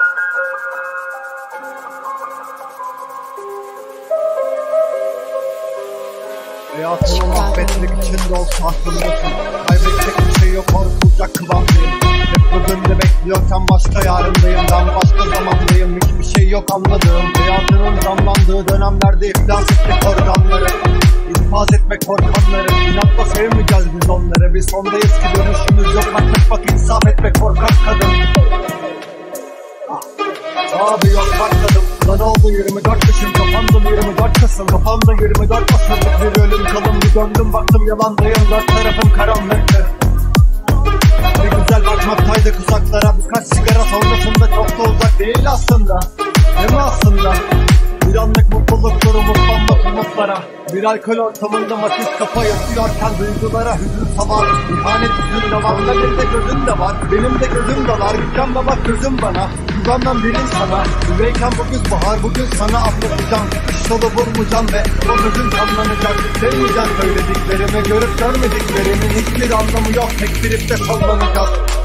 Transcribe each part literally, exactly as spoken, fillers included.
Hayatını mahvetmek için de olsa aklımdasın. Kaybedecek bir şey yok, korkulacak kıvamdayım. Hep bugünde bekliyorsan başka yarındayım. Ben başka zamandayım, hiçbir şey yok anladığım. Hayatının zamlandığı dönemlerde iflas ettik organları. İnfaz etmek korkanları. İnatla sevmeyeceğiz biz onları. Biz sondayız ki dönüşümüz yok. Bak bak bak insaf etmek korkak kadın. Abi yok başladım. Lan oldu yirmi dört yaşım, kapandım yirmi dört Kasım. Kafamda yirmi dört asırlık bir ölüm kalım. Bir döndüm baktım yalandayım, dört tarafım karanlıktı. Ne güzel bakmaktaydı uzaklara. Birkaç sigara sonrasında çok da uzak değil aslında. Değil mi aslında? Bir anlık mutluluk durumu sanmak umutlara. Bir alkol ortamında matiz kafa yatıyorken duygulara hüzün savar. İhanet hüzün de var, bir de gözün de var. Benim de gözüm dolar, gideceğim de bak gözüm bana. Güvenmem birin sana. Üveyken bugün bahar, bugün sana anlatacağım. Kış dolu vurmayacağım ve o gözün kanlanacak. Sevmeyeceğim söylediklerimi, görüp görmediklerimin hiçbir anlamı yok. Tek bir ipte sallanacak.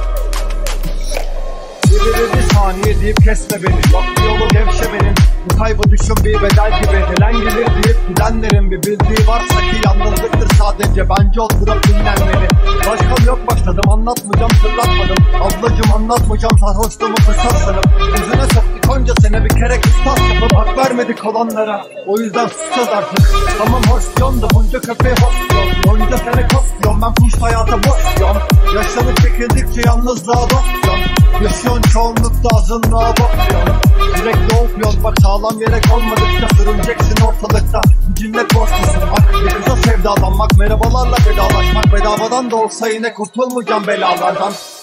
Bir, bir saniye deyip kesme beni. Yok yolu gevşe benim. Bu kaybı düşün bir bedel gibi. Gelen gelir deyip gidenlerin bir bildiği varsa ki yalnızlıktır sadece. Bence oturup dinlenmeli. Başkam yok başladım, anlatmayacağım sırlatmadım. Ablacım anlatmayacağım sarhoşluğumu fırsat sanıp. Yüzüne soktuk onca sene bir kere kıstas yapıp hak vermedik olanlara. O yüzden susacağız artık. Tamam hoş diyorsun da bunca köpeği hoş diyorsun. Onca sene kos diyorsun, ben kuş hayata boş diyorsun. Yaşlanıp çekildikçe yalnızlığa dost diyorsun. Yaşıyorsun çoğunlukta azınlığa bakıyorsun. Sürekli okuyorsun bak sağlam yere olmadıkça sürüneceksin ortalıkta. Cinnet borçlusun bak bir kıza sevdalanmak, merhabalarla vedalaşmak. Bedavadan da olsa yine kurtulmayacağım belalardan.